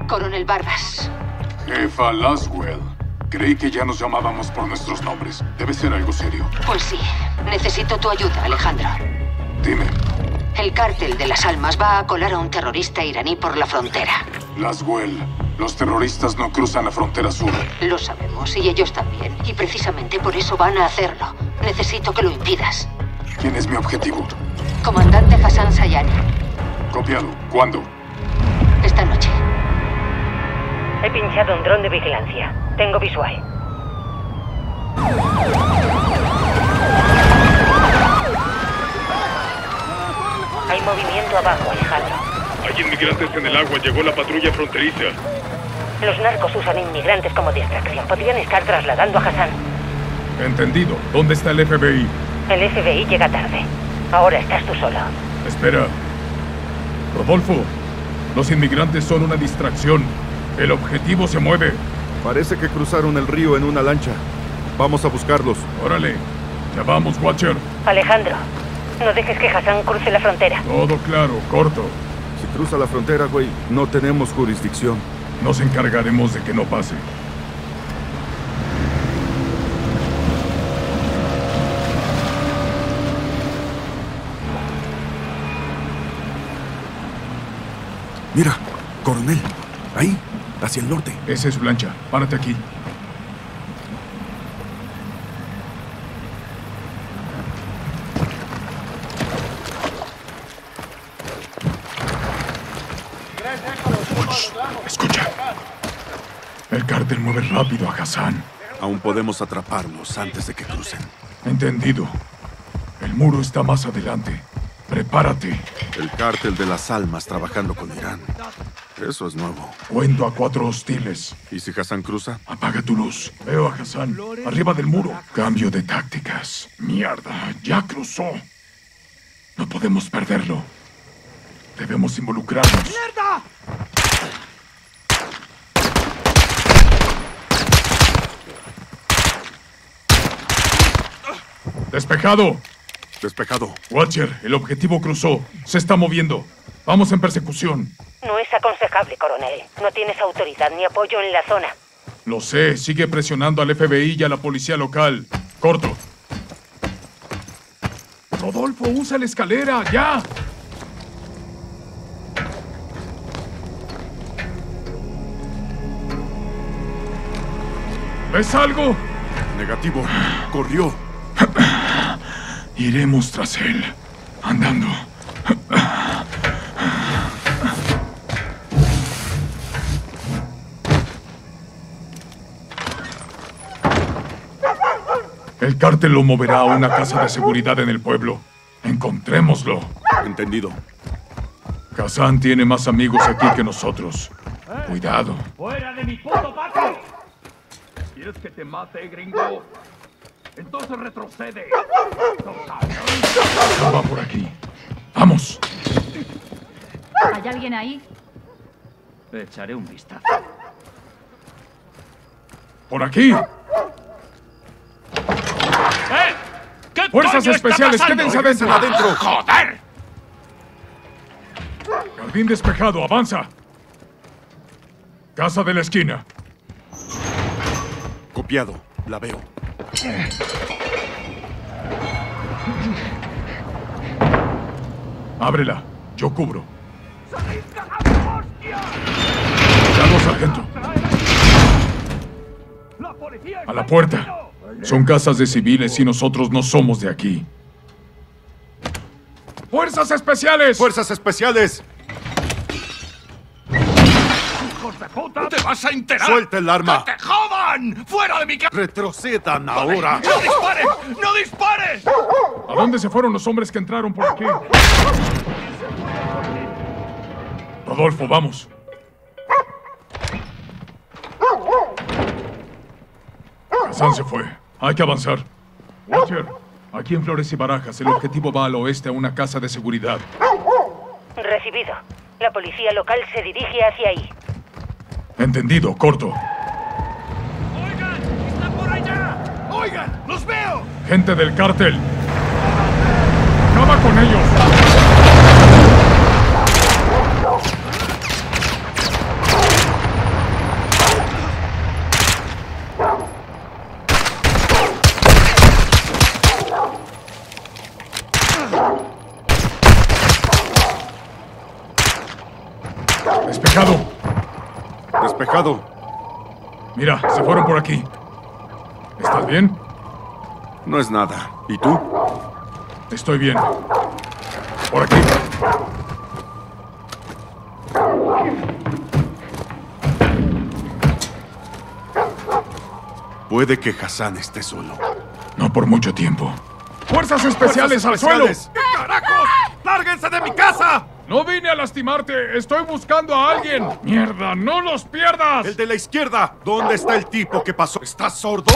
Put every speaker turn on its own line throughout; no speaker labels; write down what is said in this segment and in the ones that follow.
Coronel Barbas.
Jefa Laswell. Creí que ya nos llamábamos por nuestros nombres. Debe ser algo serio.
Pues sí. Necesito tu ayuda, Alejandro.
Dime.
El cártel de las almas va a colar a un terrorista iraní por la frontera.
Laswell, los terroristas no cruzan la frontera sur.
Lo sabemos, y ellos también. Y precisamente por eso van a hacerlo. Necesito que lo impidas.
¿Quién es mi objetivo?
Comandante Hassan Sayani.
Copiado. ¿Cuándo?
Esta noche.
He pinchado un dron de vigilancia. Tengo visual. Hay movimiento abajo, Alejandro.
Hay inmigrantes en el agua. Llegó la patrulla fronteriza.
Los narcos usan inmigrantes como distracción. Podrían estar trasladando a Hassan.
Entendido. ¿Dónde está el FBI?
El FBI llega tarde. Ahora estás tú solo.
Espera. Rodolfo, los inmigrantes son una distracción. El objetivo se mueve.
Parece que cruzaron el río en una lancha. Vamos a buscarlos.
Órale. Ya vamos, Watcher.
Alejandro, no dejes que Hassan cruce la frontera.
Todo claro, corto.
Si cruza la frontera, güey, no tenemos jurisdicción.
Nos encargaremos de que no pase.
Mira, coronel. Ahí, hacia el norte.
Esa es su lancha. Párate aquí. Escucha. El cártel mueve rápido a Hassan.
Aún podemos atraparlos antes de que crucen.
Entendido. El muro está más adelante. Prepárate.
El cártel de las almas trabajando con Irán. Eso es nuevo.
Cuento a 4 hostiles.
¿Y si Hassan cruza?
Apaga tu luz. Veo a Hassan. Arriba del muro. Cambio de tácticas. Mierda. Ya cruzó. No podemos perderlo. Debemos involucrarnos. ¡Mierda! ¡Despejado!
Despejado.
Watcher, el objetivo cruzó. Se está moviendo. Vamos en persecución.
No es aconsejable, coronel. No tienes autoridad ni apoyo en la zona.
Lo sé. Sigue presionando al FBI y a la policía local. Corto. Rodolfo, usa la escalera. ¡Ya! ¿Ves algo?
Negativo. Corrió.
Iremos tras él. Andando. El cártel lo moverá a una casa de seguridad en el pueblo. Encontrémoslo.
Entendido.
Hassan tiene más amigos aquí que nosotros. Cuidado.
¡Fuera de mi puto patio! ¿Quieres que te mate, gringo? Entonces retrocede.
Ya va por aquí. ¡Vamos!
¿Hay alguien ahí?
Echaré un vistazo.
¡Por aquí!
¿Qué
¡Fuerzas
coño
especiales!
está
¡Quédense
pasando?
adentro!
¡Joder!
Jardín despejado, avanza. Casa de la esquina.
Copiado. La veo.
Ábrela. Yo cubro. Cuidado, sargento. A la puerta. Son casas de civiles y nosotros no somos de aquí. ¡Fuerzas especiales!
¡Fuerzas especiales!
¡Hijos de puta! ¡Te vas a enterar!
¡Suelta el arma!
¡Que te jodan! ¡Fuera de mi casa!
¡Retrocedan ahora!
¡No dispares! ¡No dispares!
¿A dónde se fueron los hombres que entraron por aquí? Rodolfo, vamos. Hassan se fue. Hay que avanzar. Watcher, aquí en Flores y Barajas, el objetivo va al oeste a una casa de seguridad.
Recibido. La policía local se dirige hacia ahí.
Entendido, corto.
¡Oigan! ¡Están por allá! ¡Oigan! ¡Los veo!
Gente del cártel. Acaba con ellos. Despejado.
Despejado.
Mira, se fueron por aquí. ¿Estás bien?
No es nada. ¿Y tú?
Estoy bien. Por aquí.
Puede que Hassan esté solo.
No por mucho tiempo. ¡Fuerzas especiales al suelo!
¡Qué carajos! ¡Lárguense de mi casa!
No vine a lastimarte. Estoy buscando a alguien. ¡Mierda! ¡No los pierdas!
El de la izquierda. ¿Dónde está el tipo que pasó? ¿Estás sordo?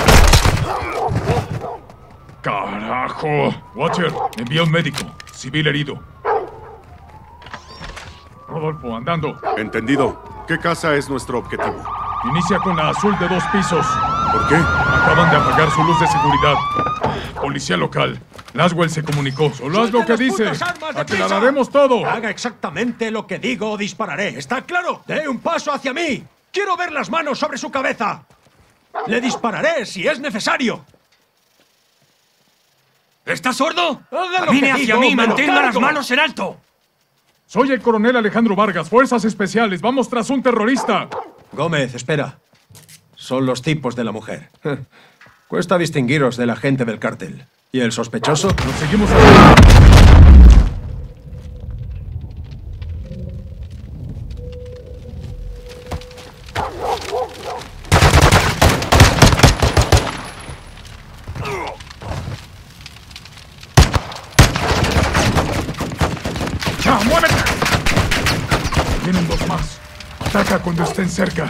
¡Carajo! Watcher, envía un médico. Civil herido. Rodolfo, andando.
Entendido. ¿Qué casa es nuestro objetivo?
Inicia con la azul de 2 pisos.
¿Por qué?
Acaban de apagar su luz de seguridad. Policía local. Laswell se comunicó. Solo haz lo que dice. Aclararemos todo.
Haga exactamente lo que digo o dispararé. ¿Está claro? ¡Dé un paso hacia mí! ¡Quiero ver las manos sobre su cabeza! ¡Le dispararé si es necesario!
¿Estás sordo?
Haga lo
Camine
que
hacia
digo,
mí,
me lo
mantenga las
cargo.
manos en alto.
Soy el coronel Alejandro Vargas, Fuerzas Especiales. Vamos tras un terrorista.
Gómez, espera. Son los tipos de la mujer. Cuesta distinguiros del agente del cártel. ¿Y el sospechoso?
Nos seguimos a... ¡Ya, muévete! Vienen 2 más. Ataca cuando estén cerca.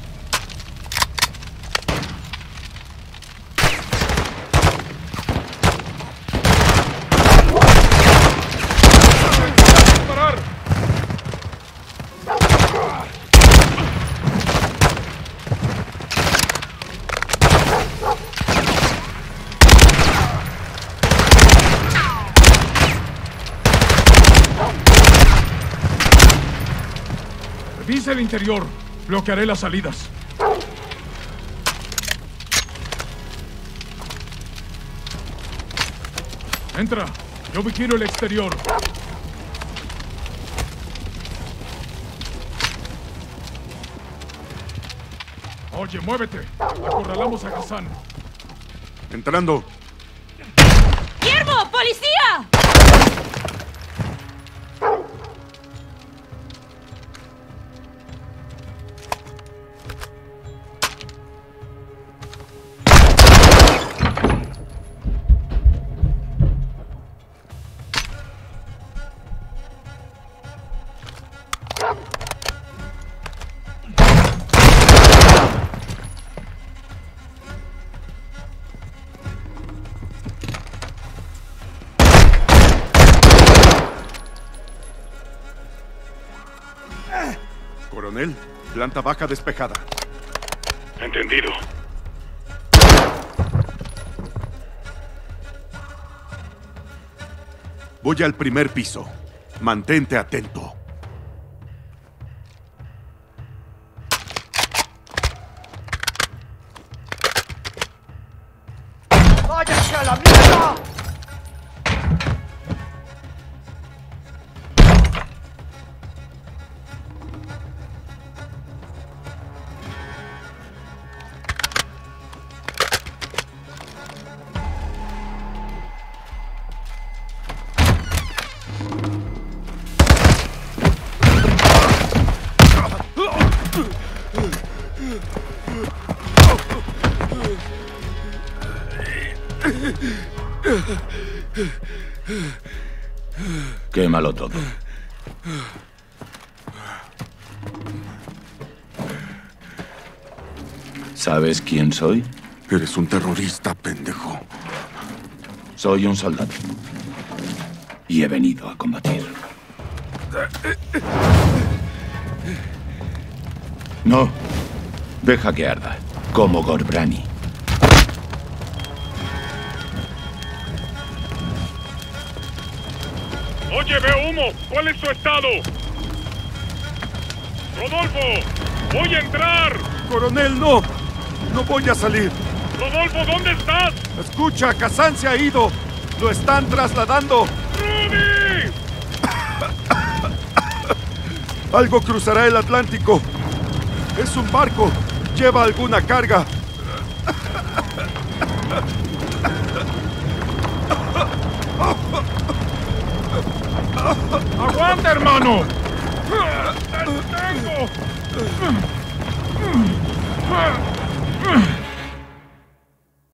¡Disparar! Revisa el interior. Bloquearé las salidas. Entra. Yo vigilo el exterior. Oye, muévete. Acorralamos a Hassan.
Entrando.
¡Guillermo! ¡Policía!
Coronel, planta baja despejada.
Entendido.
Voy al primer piso. Mantente atento.
¡Váyanse a la mierda!
Quémalo todo. ¿Sabes quién soy?
Eres un terrorista, pendejo.
Soy un soldado. Y he venido a combatir. No. Deja que arda. Como Gorbrani.
Oye, veo humo. ¿Cuál es su estado? Rodolfo, voy a entrar.
Coronel, no. No voy a salir.
Rodolfo, ¿dónde estás?
Escucha, Hassan se ha ido. Lo están trasladando.
¡Rudy!
Algo cruzará el Atlántico. Es un barco. Lleva alguna carga.
¡Aguanta, hermano! ¡Te tengo!